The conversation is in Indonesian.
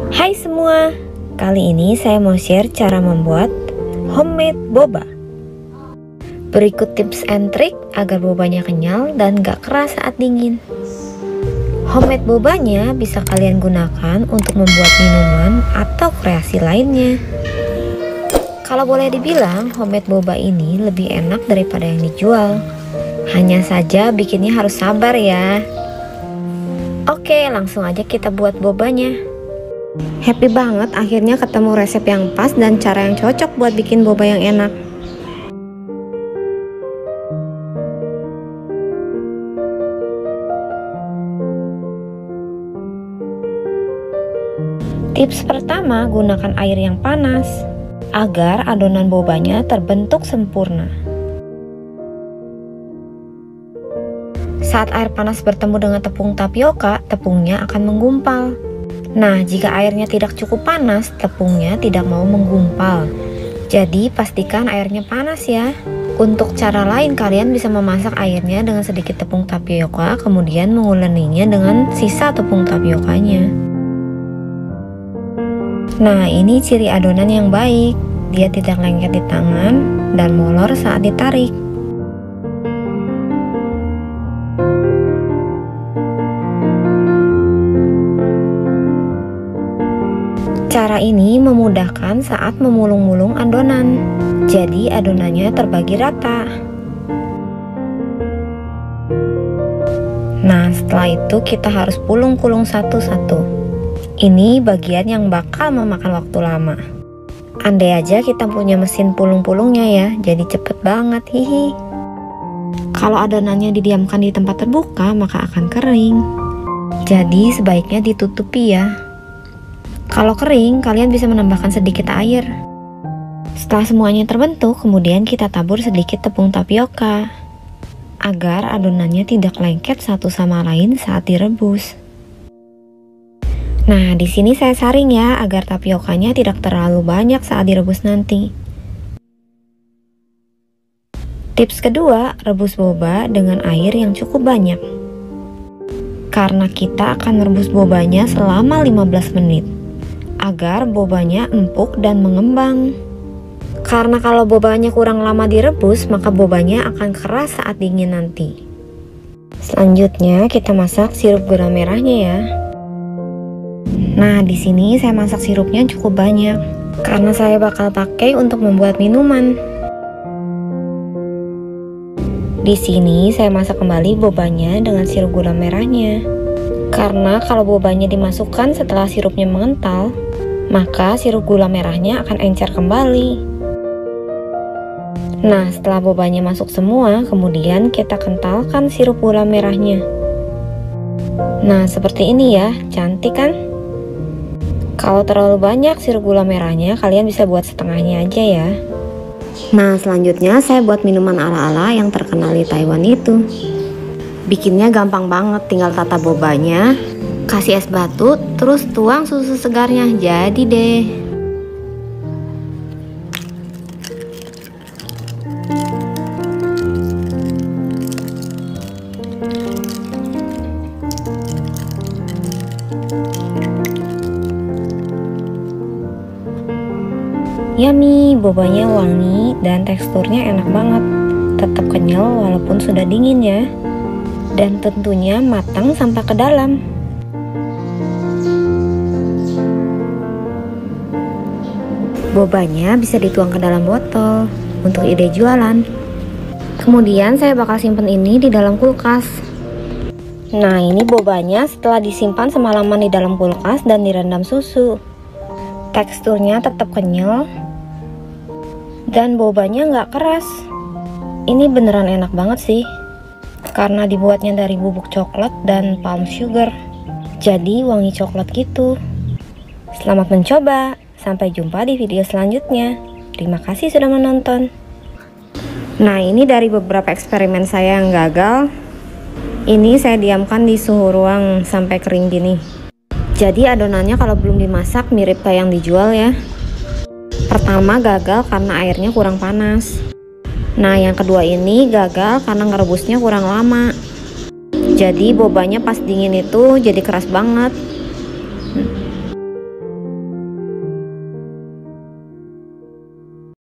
Hai semua, kali ini saya mau share cara membuat homemade boba. Berikut tips and trick agar bobanya kenyal dan gak keras saat dingin. Homemade bobanya bisa kalian gunakan untuk membuat minuman atau kreasi lainnya. Kalau boleh dibilang, homemade boba ini lebih enak daripada yang dijual. Hanya saja bikinnya harus sabar ya. Oke, langsung aja kita buat bobanya. Happy banget akhirnya ketemu resep yang pas dan cara yang cocok buat bikin boba yang enak. Tips pertama, gunakan air yang panas agar adonan bobanya terbentuk sempurna. Saat air panas bertemu dengan tepung tapioka, tepungnya akan menggumpal. Nah, jika airnya tidak cukup panas, tepungnya tidak mau menggumpal. Jadi, pastikan airnya panas ya. Untuk cara lain, kalian bisa memasak airnya dengan sedikit tepung tapioka, kemudian menguleninya dengan sisa tepung tapiokanya. Nah, ini ciri adonan yang baik. Dia tidak lengket di tangan dan molor saat ditarik. Cara ini memudahkan saat memulung-mulung adonan. Jadi adonannya terbagi rata. Nah, setelah itu kita harus pulung-pulung satu-satu. Ini bagian yang bakal memakan waktu lama. Andai aja kita punya mesin pulung-pulungnya ya, jadi cepet banget, hihi. Kalau adonannya didiamkan di tempat terbuka, maka akan kering. Jadi sebaiknya ditutupi ya. Kalau kering, kalian bisa menambahkan sedikit air. Setelah semuanya terbentuk, kemudian kita tabur sedikit tepung tapioka agar adonannya tidak lengket satu sama lain saat direbus. Nah, di sini saya saring ya agar tapiokanya tidak terlalu banyak saat direbus nanti. Tips kedua, rebus boba dengan air yang cukup banyak. Karena kita akan merebus bobanya selama 15 menit agar bobanya empuk dan mengembang. Karena kalau bobanya kurang lama direbus, maka bobanya akan keras saat dingin nanti. Selanjutnya kita masak sirup gula merahnya ya. Nah, di sini saya masak sirupnya cukup banyak karena saya bakal pakai untuk membuat minuman. Di sini saya masak kembali bobanya dengan sirup gula merahnya. Karena kalau bobanya dimasukkan setelah sirupnya mengental, maka sirup gula merahnya akan encer kembali. Nah, setelah bobanya masuk semua, kemudian kita kentalkan sirup gula merahnya. Nah, seperti ini ya, cantik kan? Kalau terlalu banyak sirup gula merahnya, kalian bisa buat setengahnya aja ya. Nah, selanjutnya saya buat minuman ala-ala yang terkenal di Taiwan itu. Bikinnya gampang banget, tinggal tata bobanya, kasih es batu, terus tuang susu segarnya, jadi deh. Yummy, bobanya wangi dan teksturnya enak banget. Tetap kenyal walaupun sudah dingin ya. Dan tentunya matang sampai ke dalam. Bobanya bisa dituang ke dalam botol untuk ide jualan. Kemudian saya bakal simpen ini di dalam kulkas. Nah, ini bobanya setelah disimpan semalaman di dalam kulkas dan direndam susu. Teksturnya tetap kenyal dan bobanya nggak keras. Ini beneran enak banget sih, karena dibuatnya dari bubuk coklat dan palm sugar, jadi wangi coklat gitu. Selamat mencoba, sampai jumpa di video selanjutnya. Terima kasih sudah menonton. Nah, ini dari beberapa eksperimen saya yang gagal. Ini saya diamkan di suhu ruang sampai kering gini. Jadi adonannya kalau belum dimasak mirip kayak yang dijual ya. Pertama gagal karena airnya kurang panas. Nah, yang kedua ini gagal karena ngerebusnya kurang lama. Jadi bobanya pas dingin itu jadi keras banget.